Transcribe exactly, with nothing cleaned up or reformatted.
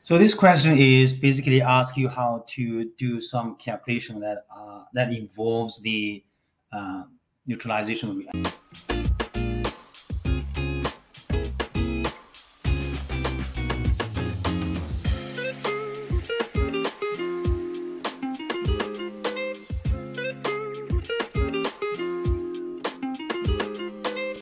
So this question is basically ask you how to do some calculation that uh, that involves the uh, neutralization.